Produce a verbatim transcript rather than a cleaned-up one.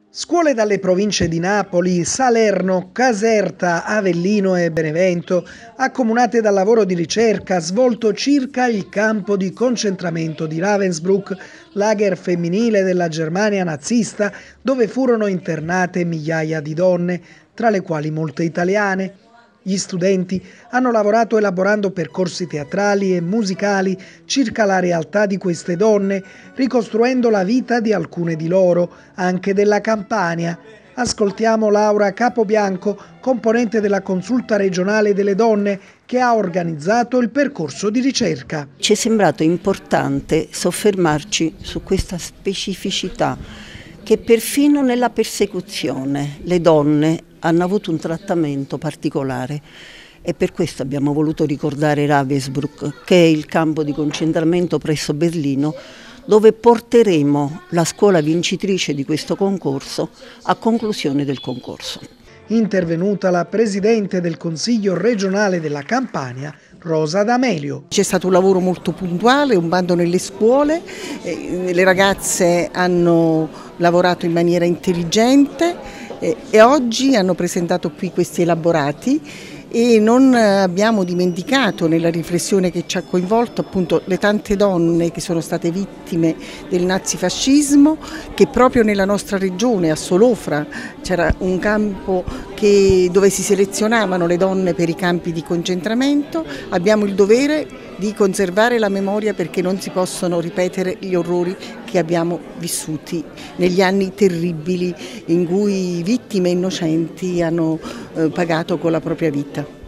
Scuole dalle province di Napoli, Salerno, Caserta, Avellino e Benevento, accomunate dal lavoro di ricerca svolto circa il campo di concentramento di Ravensbrück, lager femminile della Germania nazista, dove furono internate migliaia di donne, tra le quali molte italiane. Gli studenti hanno lavorato elaborando percorsi teatrali e musicali circa la realtà di queste donne, ricostruendo la vita di alcune di loro, anche della Campania. Ascoltiamo Laura Capobianco, componente della Consulta regionale delle donne, che ha organizzato il percorso di ricerca. Ci è sembrato importante soffermarci su questa specificità che perfino nella persecuzione le donne hanno avuto un trattamento particolare e per questo abbiamo voluto ricordare Ravensbrück, che è il campo di concentramento presso Berlino, dove porteremo la scuola vincitrice di questo concorso a conclusione del concorso. Intervenuta la Presidente del Consiglio regionale della Campania, Rosa D'Amelio. C'è stato un lavoro molto puntuale, un bando nelle scuole, eh, le ragazze hanno lavorato in maniera intelligente eh, e oggi hanno presentato qui questi elaborati e non abbiamo dimenticato nella riflessione che ci ha coinvolto appunto le tante donne che sono state vittime del nazifascismo, che proprio nella nostra regione a Solofra c'era un campo che, dove si selezionavano le donne per i campi di concentramento. Abbiamo il dovere di conservare la memoria perché non si possono ripetere gli orrori che abbiamo vissuti negli anni terribili in cui vittime innocenti hanno eh, pagato con la propria vita.